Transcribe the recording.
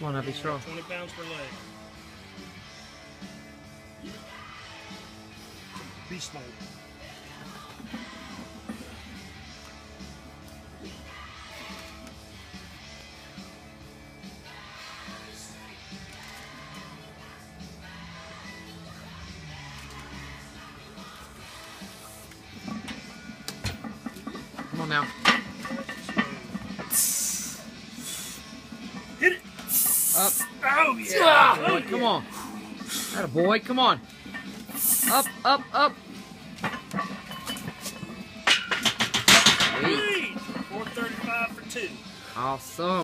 Come on, I'll be strong. 20 pounds per leg. Beast mode. Come on now. Hit it. Up. Oh, yeah. Ah, Oh, boy, come on. Atta boy, come on. Up, up, up. Sweet. 435 for 2. Awesome.